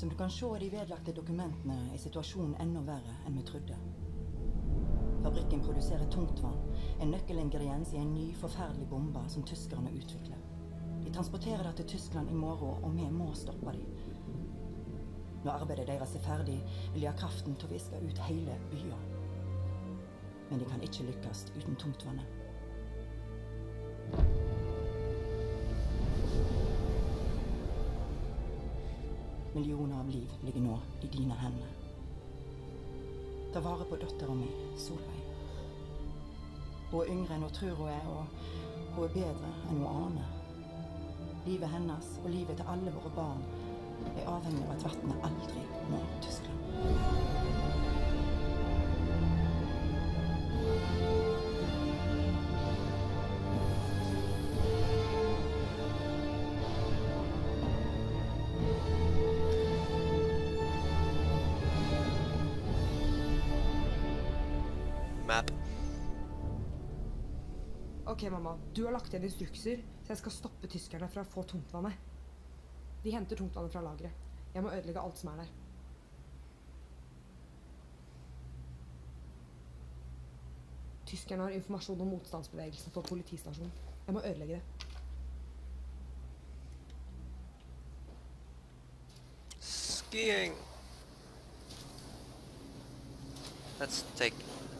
Som du kan se i de vedlagte dokumentene, er situasjonen enda verre enn vi trodde. Fabrikken produserer tungtvann, en nøkkelingrediens i en ny, forferdelig bombe som tyskerne utvikler. De transporterer det til Tyskland i morgen, og vi må stoppe dem. Når arbeidet deres er ferdig, vil de ha kraften til å viske ut hele byen. Men de kan ikke lykkes uten tungtvannet. Millioner av liv ligger nå i dine hender. Ta vare på datteren min, Solveig. Hun er yngre enn hun tror hun er, og hun er bedre enn hun aner. Livet hennes og livet til alle våre barn er avhengig av at vannet aldri når Tyskland. Map. Ok, mamma. Du har lagt igjen instrukser, så jeg skal stoppe tyskerne fra å få tungtvannet. De henter tungtvannet fra lageret. Jeg må ødelegge alt som er der. Tyskerne har informasjon om motstandsbevegelsen på politistasjonen. Jeg må ødelegge det. Skiing. Let's take...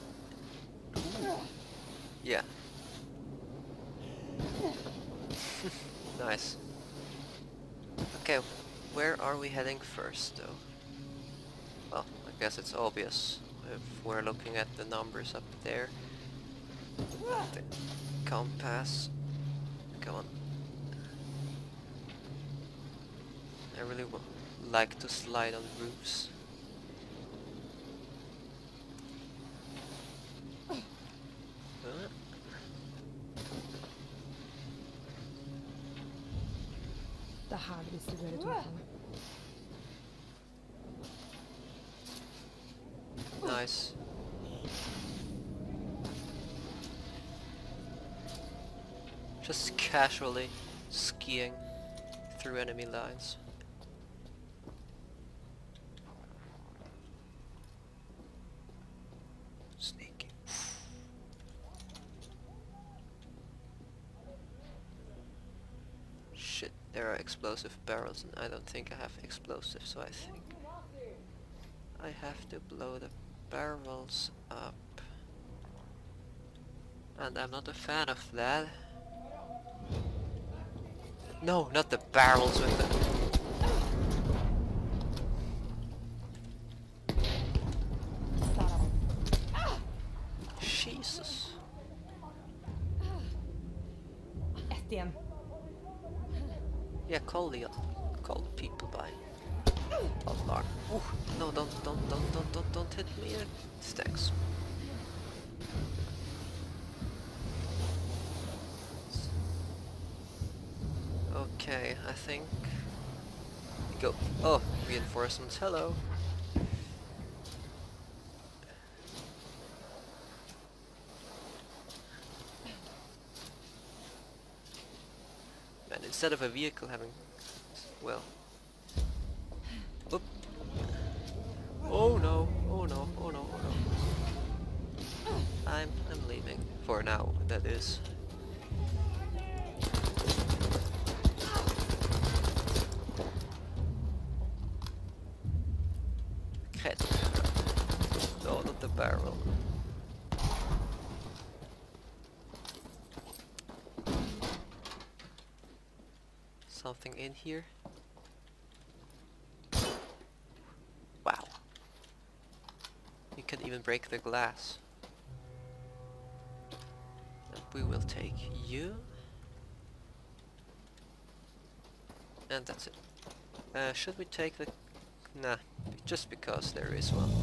Yeah. Nice. Okay, where are we heading first though? Well, I guess it's obvious if we're looking at the numbers up there. The compass. Come on. I really like to slide on roofs. Det er her det distribuerer tungtvannet. Nice. Just casually skiing through enemy lines. Sneaky. Shit, there are explosive barrels and I don't think I have explosives, so I think I have to blow the barrels up. And I'm not a fan of that. No, not the barrels with the... Jesus. Ett igjen. Yeah, call the people by alarm. No, don't hit me. Stacks. Okay, I think go. Oh, reinforcements. Hello. And instead of a vehicle having, well, oop. Oh no! Oh no! Oh no! Oh no! I'm leaving for now. That is. No, not the barrel. Something in here? Wow. You can even break the glass. And we will take you. And that's it. Should we take the... Nah, just because there is one.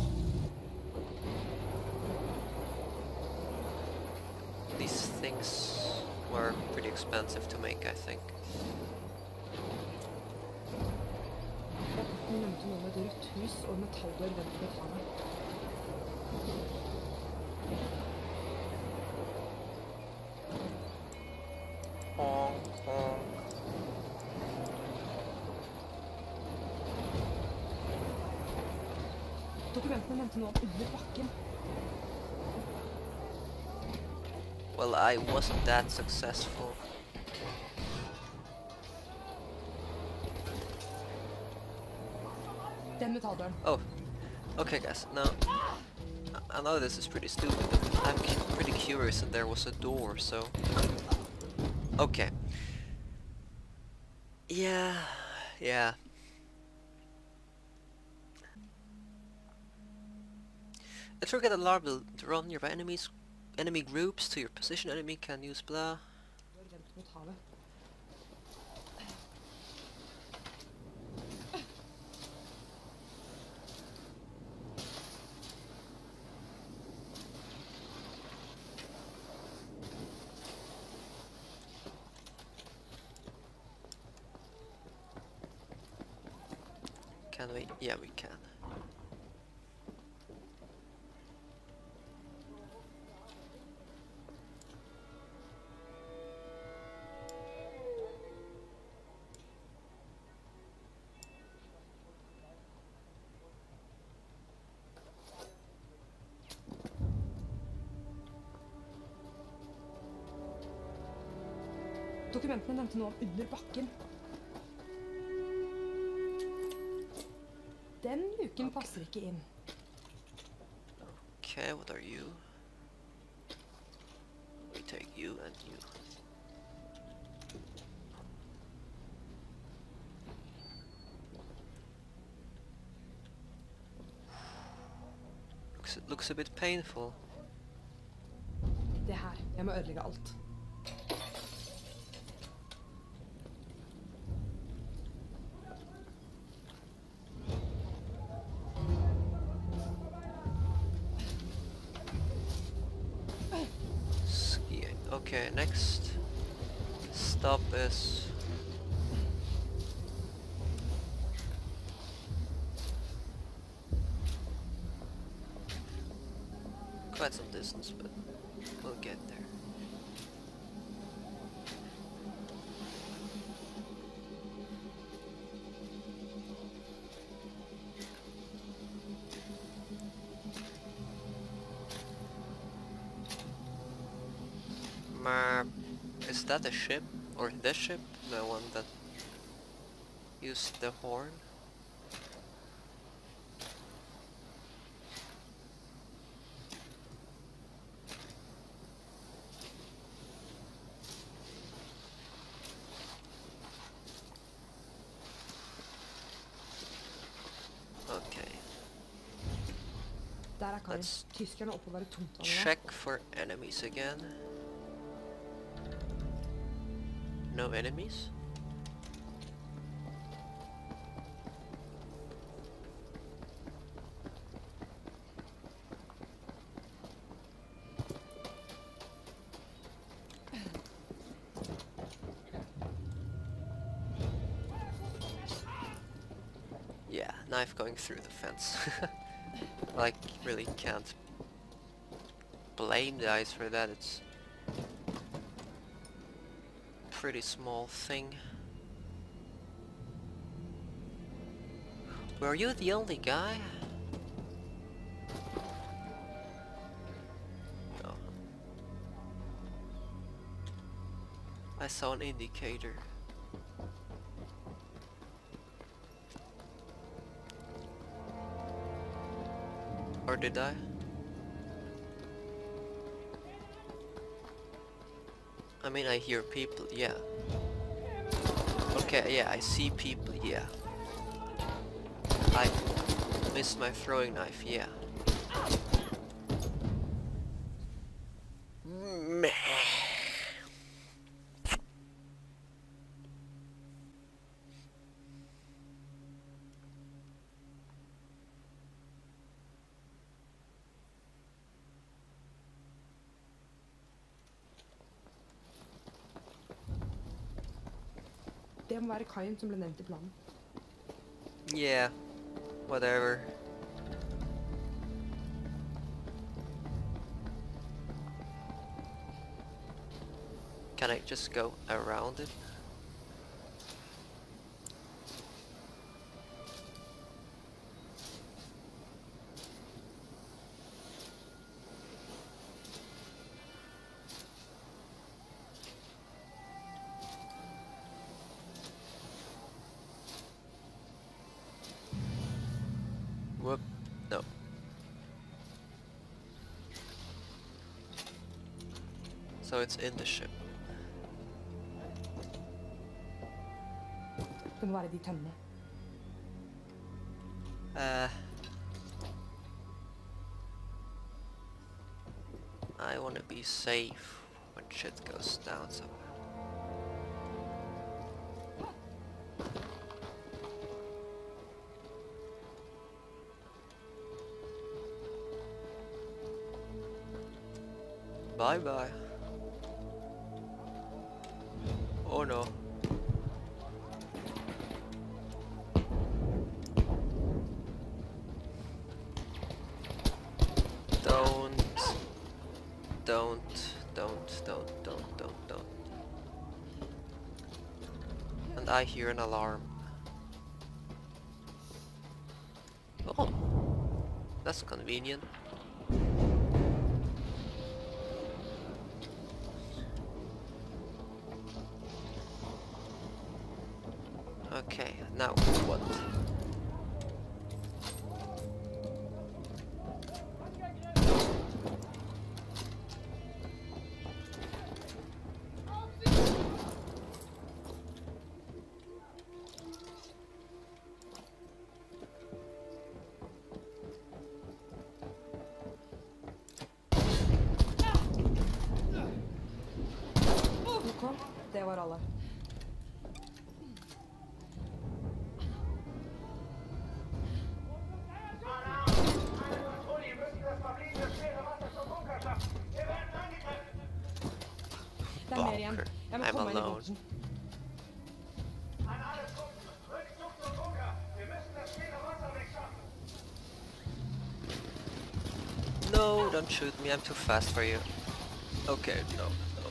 These things were pretty expensive to make, I think. Jeg nevnte noe med et rødt hus og metalldør vendt ved planet. Dokumentene nevnte noe om under bakken. Well, I wasn't that successful. Den metalldøren. Oh, okay guys, now, I know this is pretty stupid, but I'm pretty curious and there was a door, so... Okay. Yeah. A target alarm will draw nearby enemy groups to your position. Enemy can use blah. Dør vendt mot havet. Can we? Yeah, we can. Dokumentene nevnte noe om under bakken. Den luken passer ikke inn. Okay, what are you? We take you and you. Looks a bit painful. Det her. Jeg må ødelegge alt. Okay, next stop is quite some distance, but we'll get there. Is that a ship? Or the ship? The one that used the horn? Okay. Der er Karin. Let's Tyskerne oppover i tungtvannet. check for enemies again. No enemies? Yeah, knife going through the fence. Like, really can't blame the guys for that. It's pretty small thing. Were you the only guy? No. I saw an indicator. Or did I? I mean, I hear people, yeah. Okay, yeah, I see people, yeah. I missed my throwing knife, yeah. Meh. Det må være kaien som ble nevnt i planen. Yeah, whatever. Can I just go around it? So it's in the ship. Det må være de tønnene. I wanna be safe when shit goes down somewhere. Bye bye. Oh no. Don't. And I hear an alarm. Oh, that's convenient. Okay, now what? Ok, det var alle. Det er mer igjen. Jeg må I'm komme meg inn i alone. båten. No, don't shoot me, I'm too fast for you. Okay, no.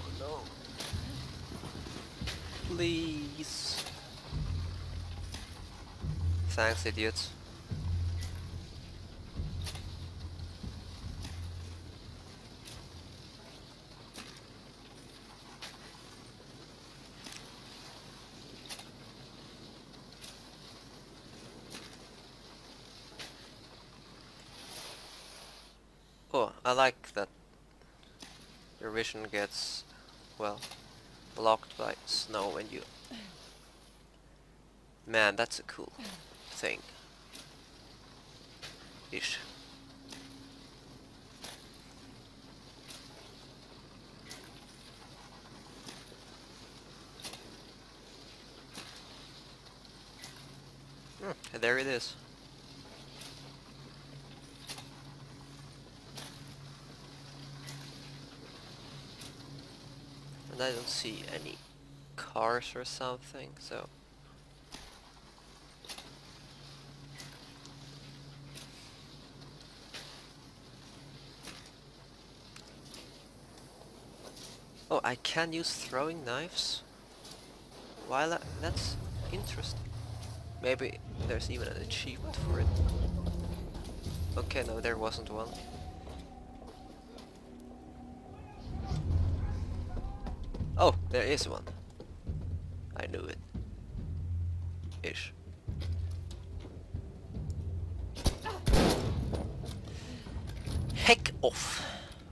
Please. Thanks, idiots. Oh, I like that your vision gets, well, blocked by snow when you... Man, that's a cool thing. Ish. There it is. And I don't see any cars or something, so... Oh, I can use throwing knives? While that's interesting. Maybe there's even an achievement for it. Okay, no, there wasn't one. Oh, there is one. I knew it. Ish. Heck off!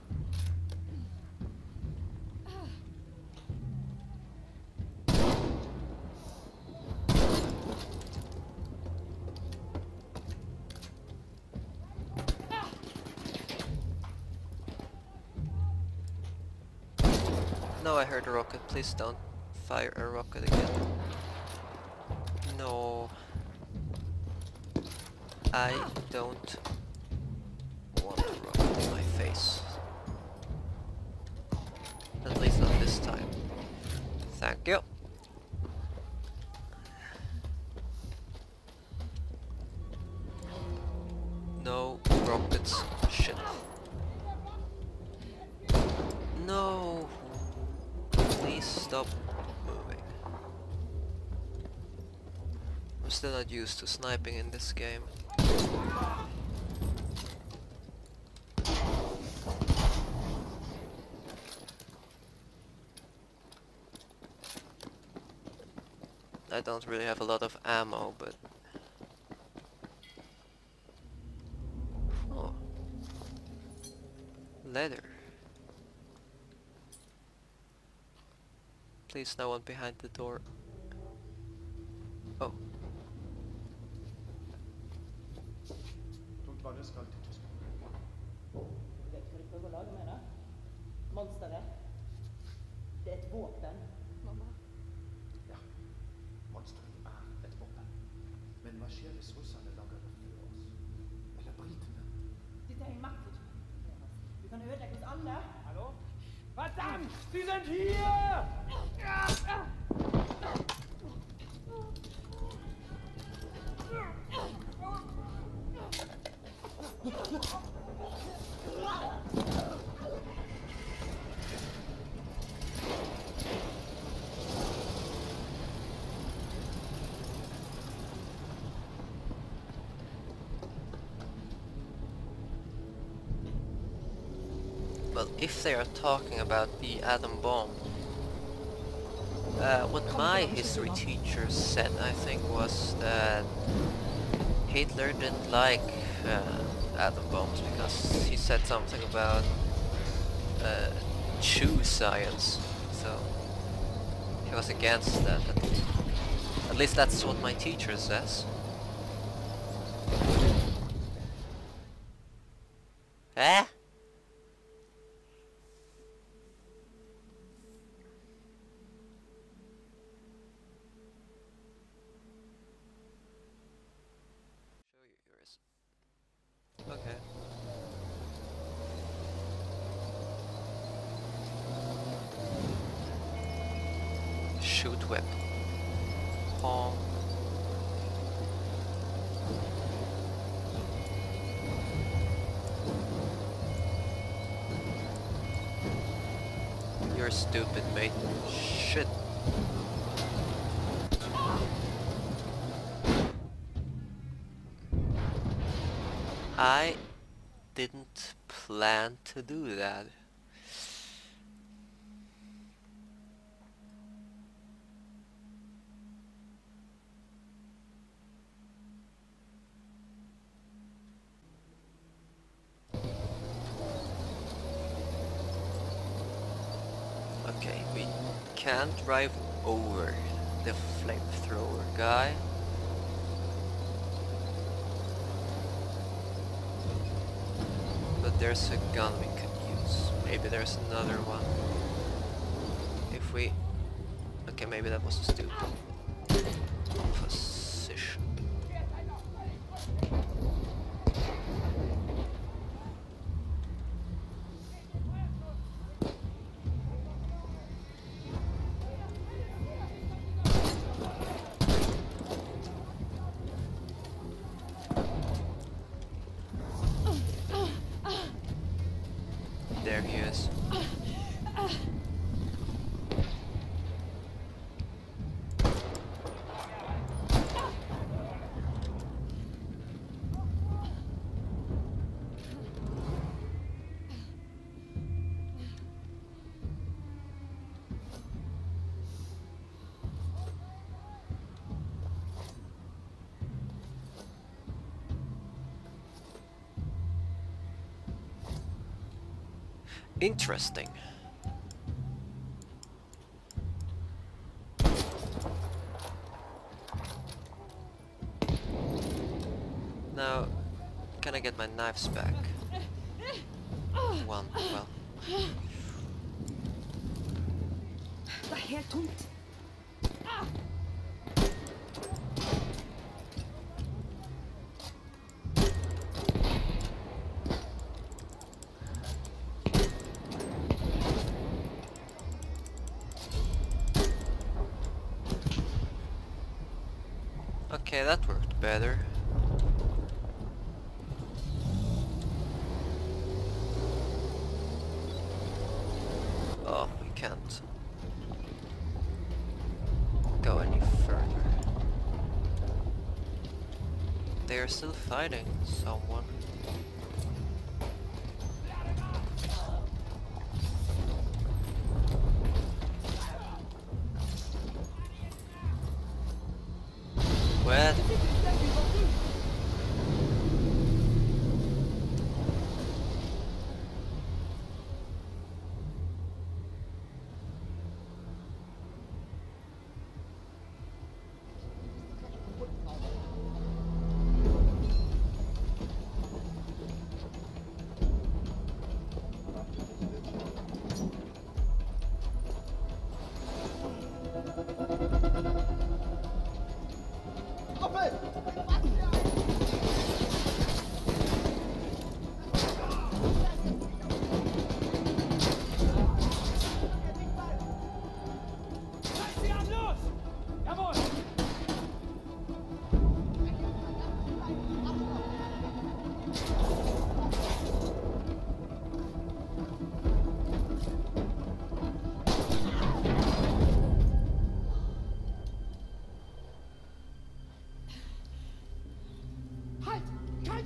No, I heard a rocket. Please don't fire a rocket again. No. I don't want a rocket in my face. At least not this time. Thank you. No rockets. Shit. No. Please stop moving. I'm still not used to sniping in this game. I don't really have a lot of ammo, but... Oh. Leather. Please, no one behind the door. Oh. Tungtvannet skal til Tyskland. Du vet hva de prøver å lage med det? Monsteret. Det er et våpen. Mamma. Ja, monsteret er et våpen. Men hva skjer hvis russerne lager det før oss? Eller britene? Dette er en maktforskjell. Du kan ødelegge oss alle. Hallo? Verdammt! Sie sind hier! Well, if they are talking about the atom bomb, what my history teacher said, I think, was that Hitler didn't like atom bombs because he said something about Jew science, so he was against that. At least that's what my teacher says. Eh? Show you yours. Okay. Shoot whip. Palm. You're stupid, mate. Shit. I didn't plan to do that. Okay, we can't drive over the flamethrower guy. But there's a gun we could use. Maybe there's another one. If we... Okay, maybe that was a stupid position. There he is. Interesting. Now, can I get my knives back? One, well. Det er helt tomt. Okay, that worked better. Oh, we can't go any further. They are still fighting someone. Where?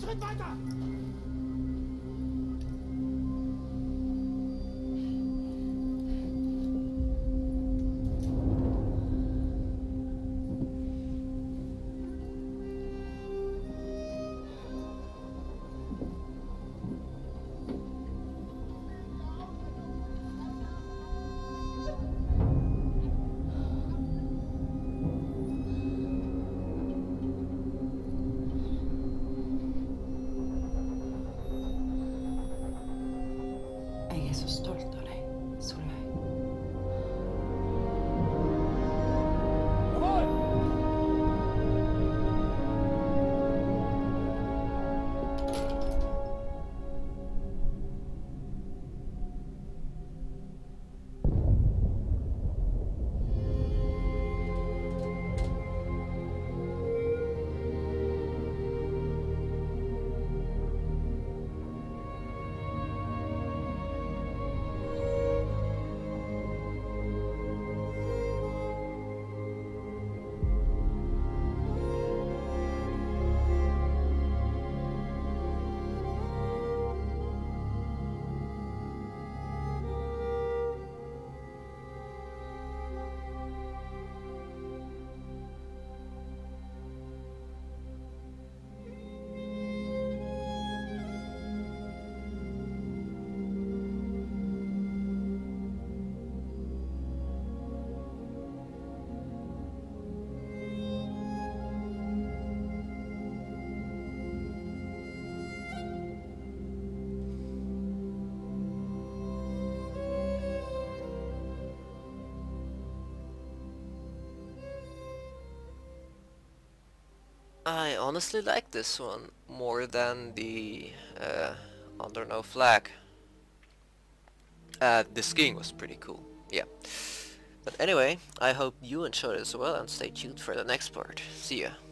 Schritt weiter! Jeg er så stolt av deg, Solveig. Jawohl! I honestly like this one more than the Under No Flag. The skiing was pretty cool, yeah. But anyway, I hope you enjoyed it as well and stay tuned for the next part. See ya.